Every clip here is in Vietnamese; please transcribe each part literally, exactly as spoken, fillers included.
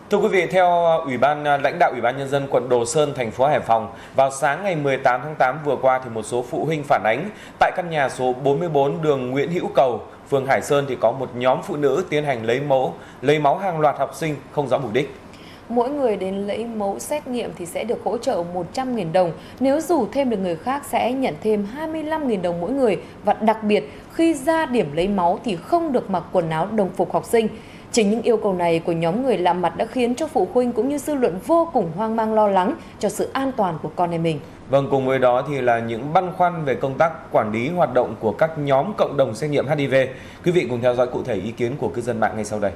Thưa quý vị, theo Ủy ban lãnh đạo Ủy ban Nhân dân quận Đồ Sơn, thành phố Hải Phòng, vào sáng ngày mười tám tháng tám vừa qua thì một số phụ huynh phản ánh tại căn nhà số bốn mươi bốn đường Nguyễn Hữu Cầu, phường Hải Sơn thì có một nhóm phụ nữ tiến hành lấy mẫu, lấy máu hàng loạt học sinh không rõ mục đích. Mỗi người đến lấy mẫu xét nghiệm thì sẽ được hỗ trợ một trăm nghìn đồng, nếu rủ thêm được người khác sẽ nhận thêm hai mươi lăm nghìn đồng mỗi người, và đặc biệt khi ra điểm lấy máu thì không được mặc quần áo đồng phục học sinh. Chính những yêu cầu này của nhóm người lạ mặt đã khiến cho phụ huynh cũng như dư luận vô cùng hoang mang lo lắng cho sự an toàn của con em mình. Vâng, cùng với đó thì là những băn khoăn về công tác quản lý hoạt động của các nhóm cộng đồng xét nghiệm H I V. Quý vị cùng theo dõi cụ thể ý kiến của cư dân mạng ngay sau đây.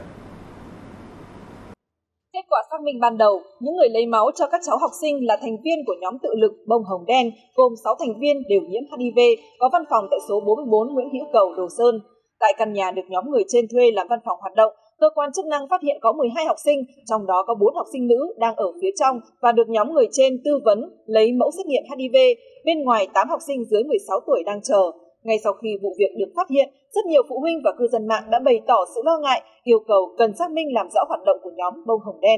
Kết quả xác minh ban đầu, những người lấy máu cho các cháu học sinh là thành viên của nhóm tự lực Bông Hồng Đen, gồm sáu thành viên đều nhiễm H I V, có văn phòng tại số bốn mươi bốn Nguyễn Hữu Cầu, Đồ Sơn. Tại căn nhà được nhóm người trên thuê làm văn phòng hoạt động, cơ quan chức năng phát hiện có mười hai học sinh, trong đó có bốn học sinh nữ đang ở phía trong và được nhóm người trên tư vấn lấy mẫu xét nghiệm H I V. Bên ngoài tám học sinh dưới mười sáu tuổi đang chờ. Ngay sau khi vụ việc được phát hiện, rất nhiều phụ huynh và cư dân mạng đã bày tỏ sự lo ngại, yêu cầu cần xác minh làm rõ hoạt động của nhóm Bông Hồng Đen.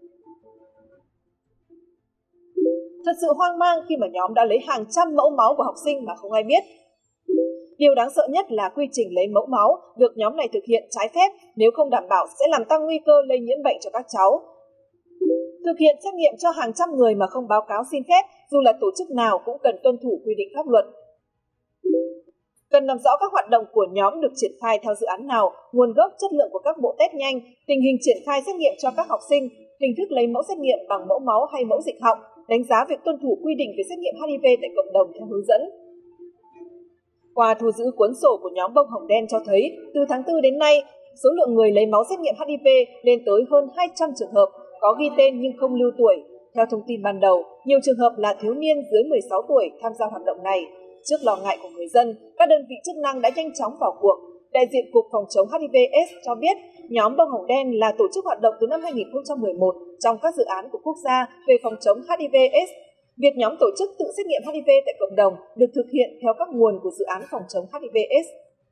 Thật sự hoang mang khi mà nhóm đã lấy hàng trăm mẫu máu của học sinh mà không ai biết. Điều đáng sợ nhất là quy trình lấy mẫu máu được nhóm này thực hiện trái phép, nếu không đảm bảo sẽ làm tăng nguy cơ lây nhiễm bệnh cho các cháu. Thực hiện xét nghiệm cho hàng trăm người mà không báo cáo xin phép, dù là tổ chức nào cũng cần tuân thủ quy định pháp luật. Cần làm rõ các hoạt động của nhóm được triển khai theo dự án nào, nguồn gốc chất lượng của các bộ test nhanh, tình hình triển khai xét nghiệm cho các học sinh, hình thức lấy mẫu xét nghiệm bằng mẫu máu hay mẫu dịch họng, đánh giá việc tuân thủ quy định về xét nghiệm H I V tại cộng đồng theo hướng dẫn. Qua thu giữ cuốn sổ của nhóm Bông Hồng Đen cho thấy, từ tháng tư đến nay, số lượng người lấy máu xét nghiệm H I V lên tới hơn hai trăm trường hợp, có ghi tên nhưng không lưu tuổi. Theo thông tin ban đầu, nhiều trường hợp là thiếu niên dưới mười sáu tuổi tham gia hoạt động này. Trước lo ngại của người dân, các đơn vị chức năng đã nhanh chóng vào cuộc. Đại diện Cục Phòng chống H I V AIDS cho biết, nhóm Bông Hồng Đen là tổ chức hoạt động từ năm hai nghìn không trăm mười một trong các dự án của quốc gia về phòng chống H I V AIDS. Việc nhóm tổ chức tự xét nghiệm H I V tại cộng đồng được thực hiện theo các nguồn của dự án phòng chống H I V AIDS.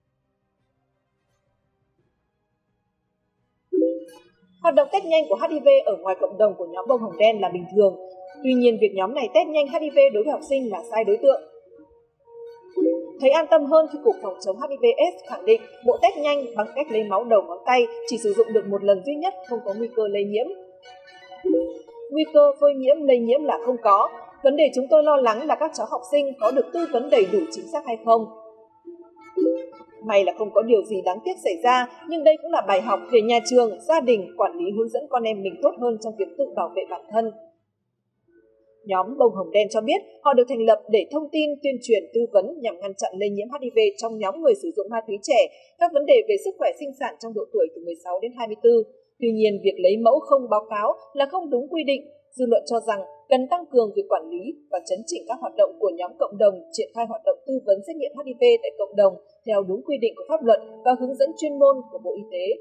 Hoạt động test nhanh của H I V ở ngoài cộng đồng của nhóm Bông Hồng Đen là bình thường. Tuy nhiên, việc nhóm này test nhanh H I V đối với học sinh là sai đối tượng. Thấy an tâm hơn khi Cục Phòng chống H I V AIDS khẳng định bộ test nhanh bằng cách lấy máu đầu ngón tay chỉ sử dụng được một lần duy nhất, không có nguy cơ lây nhiễm. Nguy cơ phơi nhiễm lây nhiễm là không có. Vấn đề chúng tôi lo lắng là các cháu học sinh có được tư vấn đầy đủ chính xác hay không. May là không có điều gì đáng tiếc xảy ra, nhưng đây cũng là bài học để nhà trường, gia đình quản lý hướng dẫn con em mình tốt hơn trong việc tự bảo vệ bản thân. Nhóm Bông Hồng Đen cho biết họ được thành lập để thông tin, tuyên truyền, tư vấn nhằm ngăn chặn lây nhiễm H I V trong nhóm người sử dụng ma túy trẻ, các vấn đề về sức khỏe sinh sản trong độ tuổi từ mười sáu đến hai mươi tư. Tuy nhiên, việc lấy mẫu không báo cáo là không đúng quy định. Dư luận cho rằng cần tăng cường việc quản lý và chấn chỉnh các hoạt động của nhóm cộng đồng, triển khai hoạt động tư vấn xét nghiệm H I V tại cộng đồng theo đúng quy định của pháp luật và hướng dẫn chuyên môn của Bộ Y tế.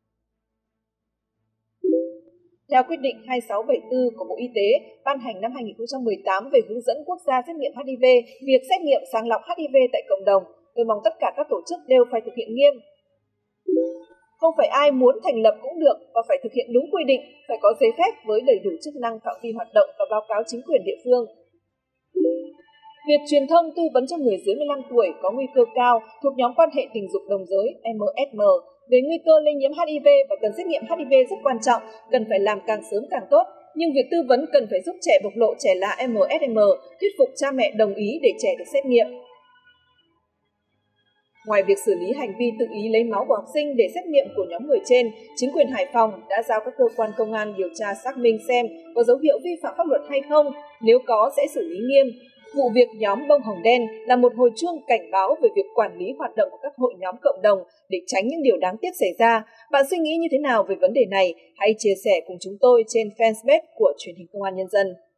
Theo quyết định hai sáu bảy tư của Bộ Y tế ban hành năm hai nghìn không trăm mười tám về hướng dẫn quốc gia xét nghiệm H I V, việc xét nghiệm sàng lọc H I V tại cộng đồng, tôi mong tất cả các tổ chức đều phải thực hiện nghiêm. Không phải ai muốn thành lập cũng được và phải thực hiện đúng quy định, phải có giấy phép với đầy đủ chức năng, phạm vi hoạt động và báo cáo chính quyền địa phương. Việc truyền thông tư vấn cho người dưới mười lăm tuổi có nguy cơ cao thuộc nhóm quan hệ tình dục đồng giới M S M về nguy cơ lây nhiễm H I V và cần xét nghiệm H I V rất quan trọng, cần phải làm càng sớm càng tốt. Nhưng việc tư vấn cần phải giúp trẻ bộc lộ trẻ là M S M, thuyết phục cha mẹ đồng ý để trẻ được xét nghiệm. Ngoài việc xử lý hành vi tự ý lấy máu của học sinh để xét nghiệm của nhóm người trên, chính quyền Hải Phòng đã giao các cơ quan công an điều tra xác minh xem có dấu hiệu vi phạm pháp luật hay không, nếu có sẽ xử lý nghiêm. Vụ việc nhóm Bông Hồng Đen là một hồi chuông cảnh báo về việc quản lý hoạt động của các hội nhóm cộng đồng để tránh những điều đáng tiếc xảy ra. Bạn suy nghĩ như thế nào về vấn đề này? Hãy chia sẻ cùng chúng tôi trên fanpage của Truyền hình Công an Nhân dân.